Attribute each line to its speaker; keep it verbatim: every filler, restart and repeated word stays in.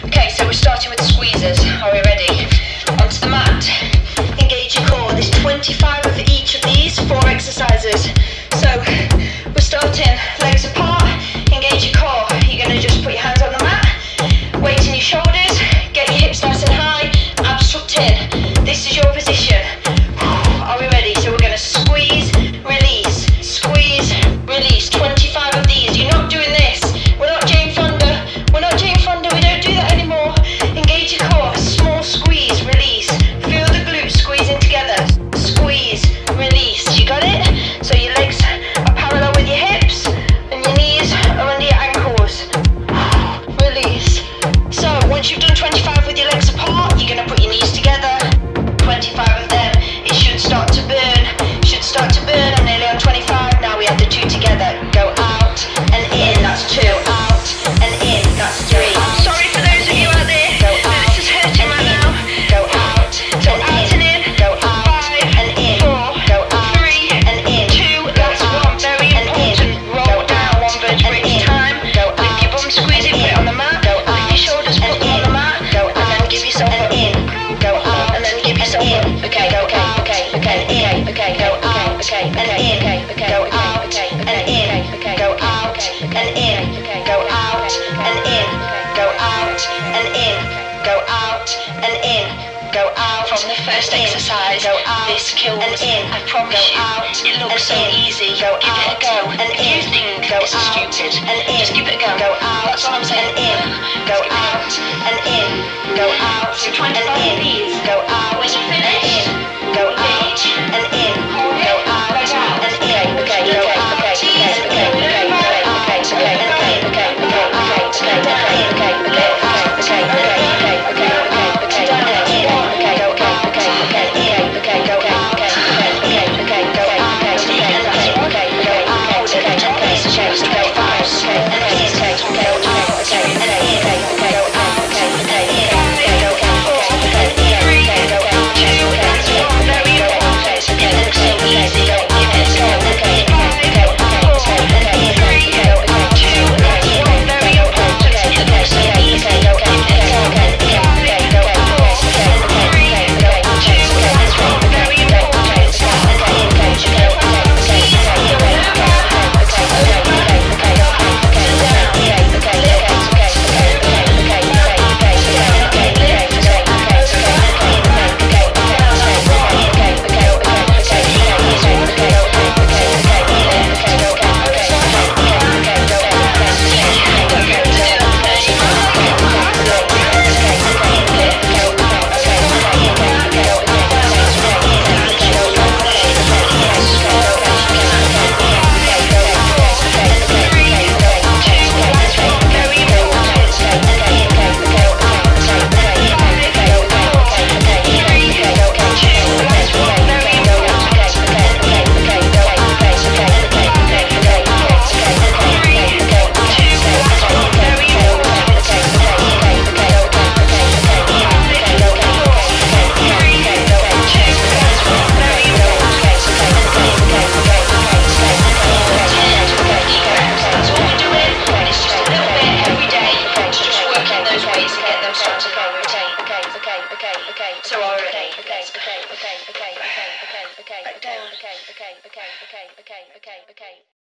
Speaker 1: Okay, so we're starting with squeezes. Are we ready? Onto the mat. Engage your core. There's twenty-five of each of these, four exercises. So we're starting legs apart. Engage your core. You're going to just put your hands on the mat, weight in your shoulders, get your hips nice and high, abs tucked in. This is your position. Are we ready? So we're going to squeeze, release, squeeze, release. twenty-five of these. You're not doing this. We're not Jane Fonda. We're not Jane Fonda. We don't do that anymore. Engage your core. Small squeeze, release. Feel the glutes squeezing together. Squeeze, release. You got it? So your legs are parallel with your hips and your knees are under your ankles. Release. So once you've done twenty-five with your legs apart, you're going to put your knees together. twenty-five of them. It should start to burn. Should start to burn. I'm nearly on twenty-five. Now we have the two together. Go out and in. That's two. Out and in. That's three. Sorry for those of you out there. Go out. This is hurting right now. Go out. So out and in. Go out. Five and in. Four. Go out. Three and in. Two. That's one. Very important. Roll down one vertebra each time. Go out. Lift your bum, squeeze it, put it on the mat. Go out. Lift your shoulders, put them on the mat. Go out. And then give yourself an in. Go out. And then give yourself in. Okay. Go out. Okay. Okay. In. Okay. Go out. Okay. And in. Okay. Go out. Okay. And in. Okay. Go out. And in. Go out. And in. Go out. And in. Go out. And in. Go out. From the first exercise, go out. This kills. And in. I promise you. Out. It looks so easy. Go give it a go. And if you think go this is stupid, and in. Just give it a go. Go out. That's all I'm saying. And in. Go out. And in. Go out. You're trying to find these. Go out.